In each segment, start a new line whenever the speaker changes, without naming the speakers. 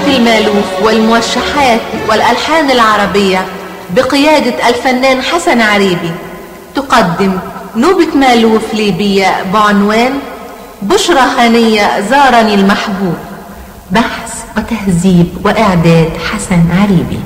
نوبة المألوف والموشحات والألحان العربية بقيادة الفنان حسن عريبي تقدم نوبة مألوف ليبية بعنوان بشرى هنية زارني المحبوب. بحث وتهذيب وإعداد حسن عريبي.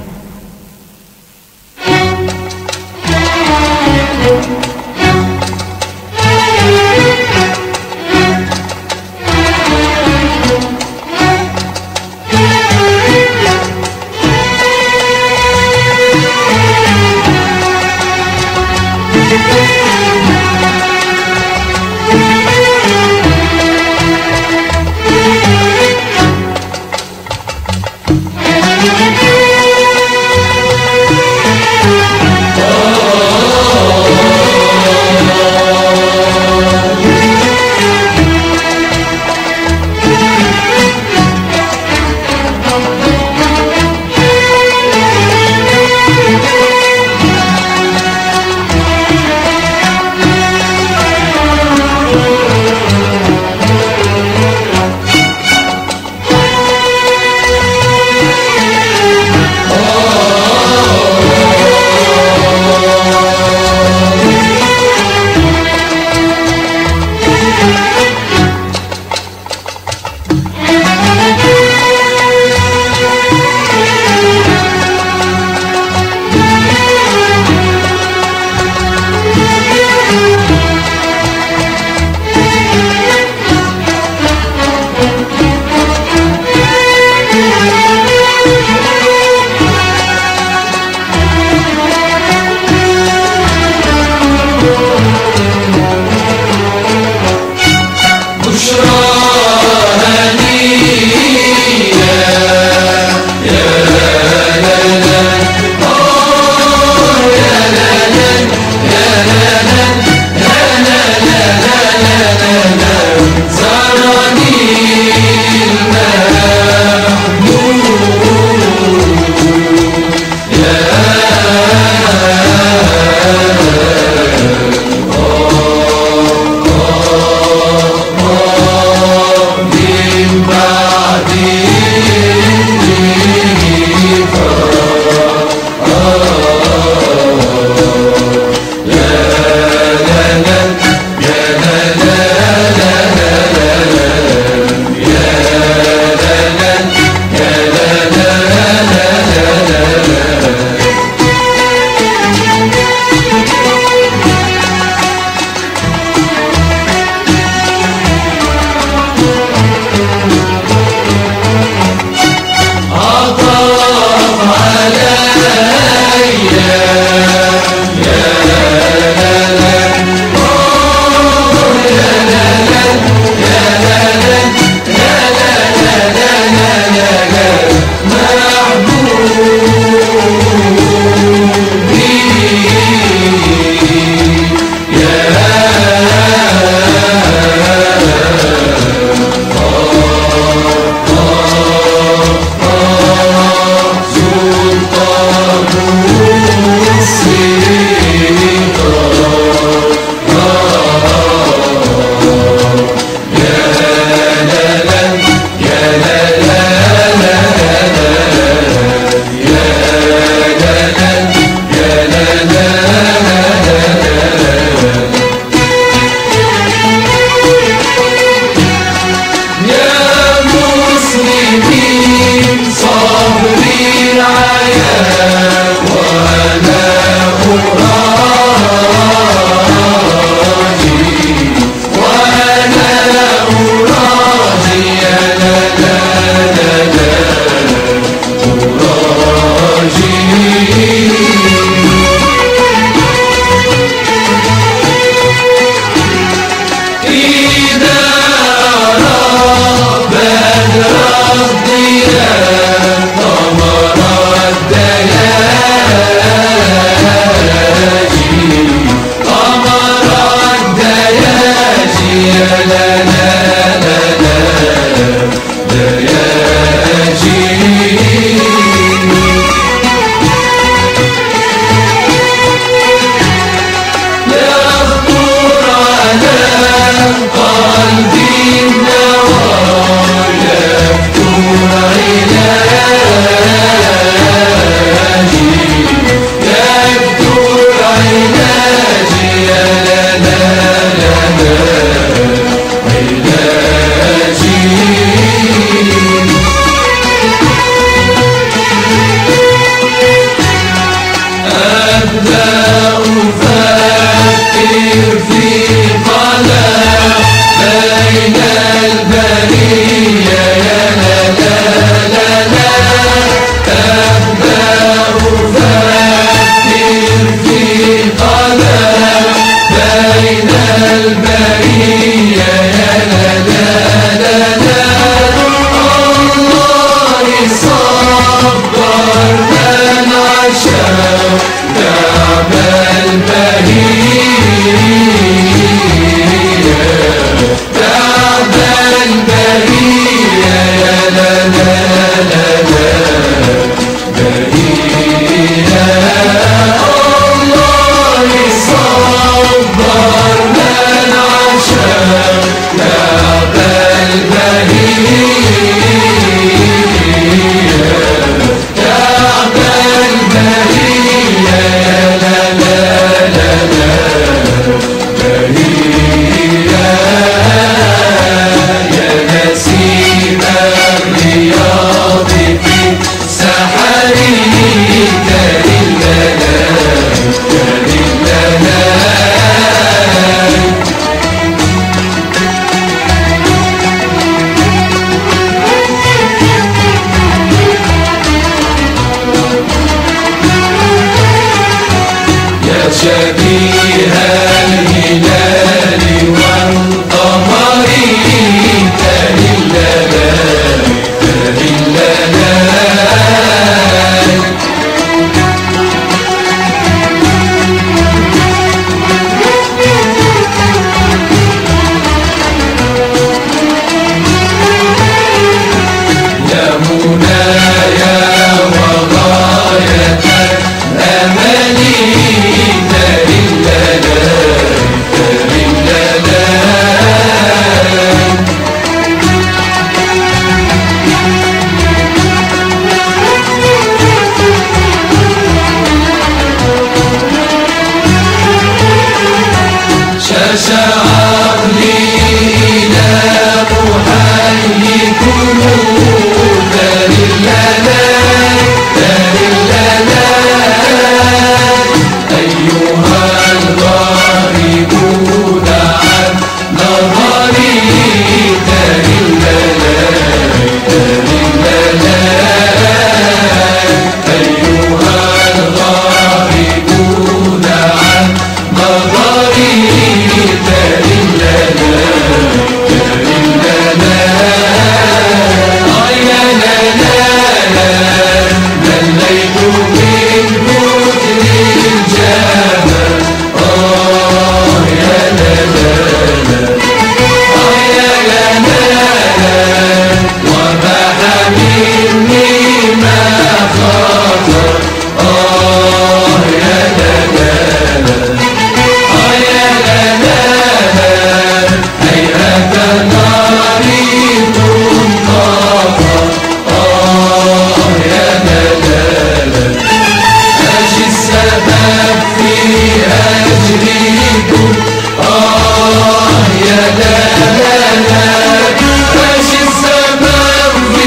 يا لا لا لا ماشي الزمان في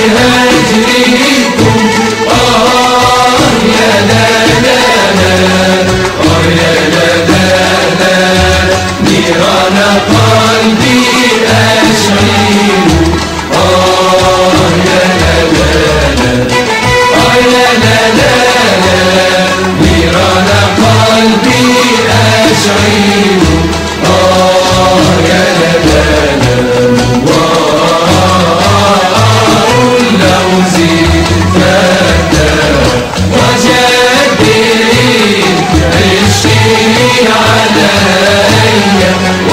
هجركم يا لا لا لا يا لا لا لا نيران قلبي أشعل يا لا لا لا يا لا لا لا نيران قلبي أشعل يا لا لا لا اللوز فتى وجديد عشقي علي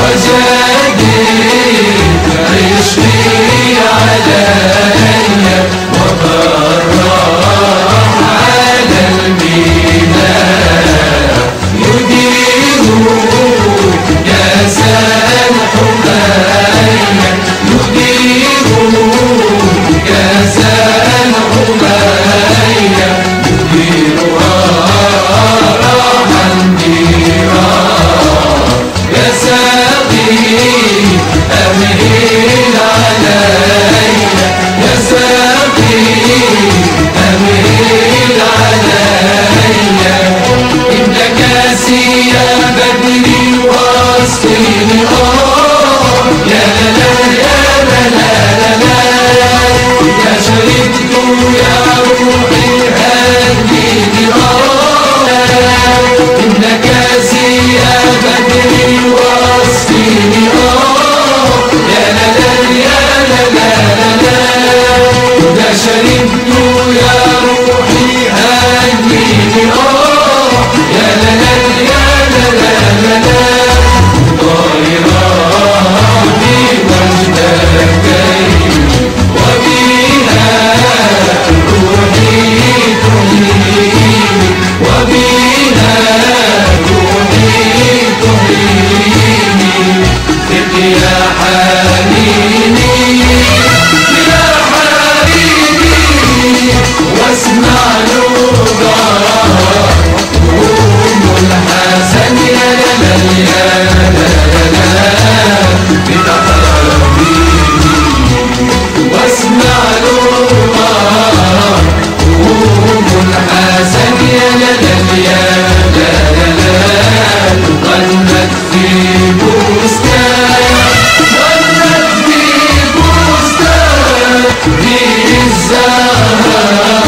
وجديد عشقي علي وبرح على الميدان يدير كاسا الحماية يدير كاسا الحماية يديرها راح النيران يا ساقي أمهل علي يا ساقي أمهل علي إنك سيا بدري واصلي يا لا يا لا لا لا إذا شربت يا روحي هديني إنك سيا بدري واصلي يا لا لا يا لا لا لا إذا شربت يا روحي هديني يا لا لا يا لا لا لا طائراتي وجدتين وبها روحي تهيني وبها روحي تهيني ثق يا حبيبي يا حبيبي واسمع نوبة الحسن يا لا لا يا لا لا بتحبيبي واسمع نوبة الحسن يا لا لا يا لا لا غنت في بستان غنت في بستان في الزهر